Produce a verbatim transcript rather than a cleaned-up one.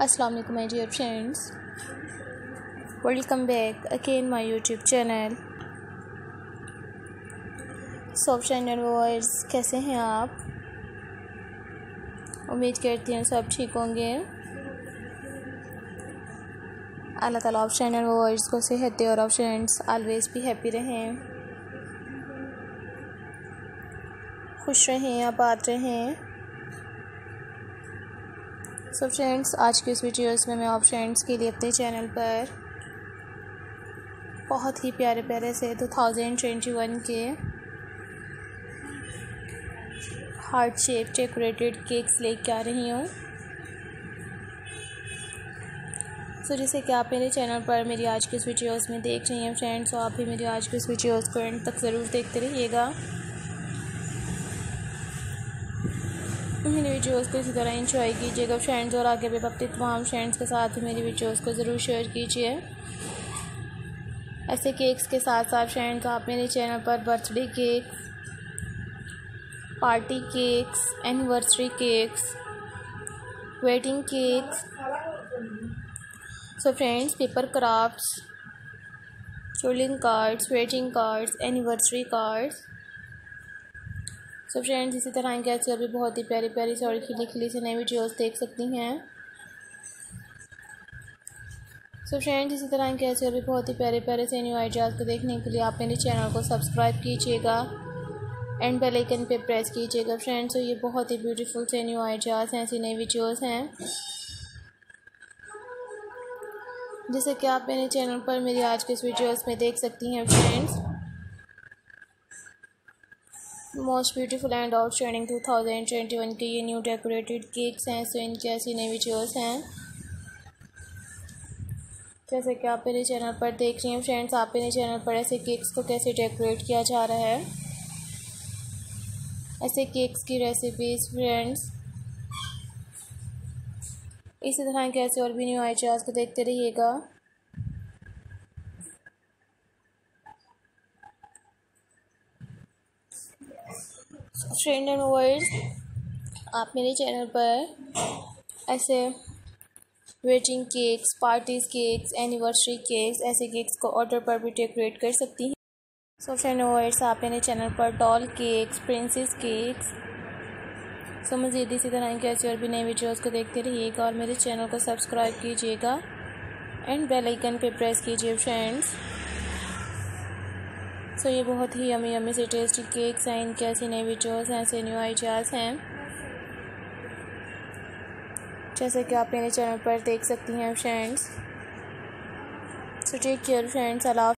Assalamu alaikum my dear friends, welcome back again my YouTube channel। सब channel viewers कैसे हैं आप? उम्मीद करती हूँ सब ठीक होंगे। अल्लाह ताला आप चैनल व्यूअर्स को सेहत और आप फ्रेंड्स ऑलवेज भी हैप्पी रहें, खुश रहें, आबाद रहें। सो so फ्रेंड्स, आज के इस वीडियोस में मैं आप फ्रेंड्स के लिए अपने चैनल पर बहुत ही प्यारे प्यारे से दो हज़ार इक्कीस के हार्ट शेप डेकोरेटेड केक्स लेके आ रही हूँ। सो so, जैसे कि आप मेरे चैनल पर मेरी आज के इस वीडियोस में देख रही हैं फ्रेंड्स, तो आप भी मेरी आज के इस वीडियोस को एंड तक ज़रूर देखते रहिएगा। मेरी वीडियोस को इसी तरह एंजॉय कीजिएगा फ्रेंड्स, और आगे भी अपने तमाम फ्रेंड्स के साथ मेरी वीडियोस को ज़रूर शेयर कीजिए। ऐसे केक्स के साथ साथ फ्रेंड्स आप मेरे चैनल पर birthday cakes, party cakes, anniversary cakes, wedding cakes, so friends paper crafts, trolling cards, wedding cards, anniversary cards, so friends इसी तरह के ऐसे और भी बहुत ही प्यारी प्यारी से और खिली खिली से नई वीडियोस देख सकती हैं। सो फ्रेंड्स इसी तरह के ऐसे और भी बहुत ही प्यारे प्यारे से न्यू आइडियाज़ को देखने के लिए आप मेरे चैनल को सब्सक्राइब कीजिएगा एंड बेल आइकन पे प्रेस कीजिएगा फ्रेंड्स। तो ये बहुत ही ब्यूटीफुल से न्यू आइडियाज़ हैं, ऐसी नई वीडियोस हैं जैसे कि आप मेरे चैनल पर मेरी आज के इस वीडियोस में देख सकती हैं friends. Most beautiful and outstanding two thousand twenty one के ये न्यू डेकोरेटेड केक्स हैं। सो इनकी ऐसी नई वीडियोस हैं जैसे कि आप मेरे चैनल पर देख रही हैं फ्रेंड्स। आप मेरे चैनल पर ऐसे केक्स को कैसे डेकोरेट किया जा रहा है, ऐसे केक्स की रेसिपीज़ फ्रेंड्स, इसी तरह के ऐसे और भी न्यू आइडियाज़ को देखते रहिएगा। फ्रेंड एंड व्यूअर्स आप मेरे चैनल पर ऐसे wedding cakes, parties cakes, anniversary cakes, ऐसे केक्स को ऑर्डर पर भी डेकोरेट कर सकती हैं। सो फ्रेंड व्यूअर्स आप मेरे चैनल पर doll cakes, princess cakes, so मज़ीद इसी तरह के ऐसे और भी नए वीडियोज़ को देखते रहिएगा और मेरे चैनल को सब्सक्राइब कीजिएगा एंड बेल आइकन पे प्रेस कीजिए फ्रेंड्स। सो so, ये बहुत ही यमी यमी से टेस्टी केक्स हैं, इनके ऐसी नई वीडियोज़ हैं, ऐसे न्यू आइडियाज़ हैं जैसे कि आप मेरे चैनल पर देख सकती हैं friends. So take care friends, अल्लाह।